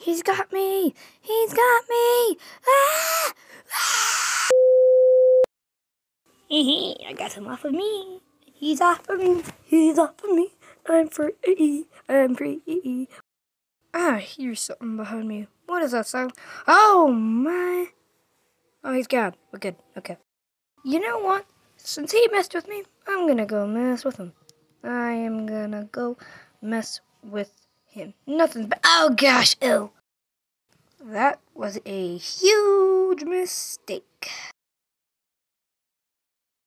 He's got me! He's got me! Ah! Ah! I got him off of me. He's off of me. He's off of me. I'm free. I'm free. I hear something behind me. What is that sound? Oh my! Oh, he's gone. We're good. Okay. You know what? Since he messed with me, I'm gonna go mess with him. I am gonna go mess with him. Nothing but oh gosh, ew. That was a huge mistake.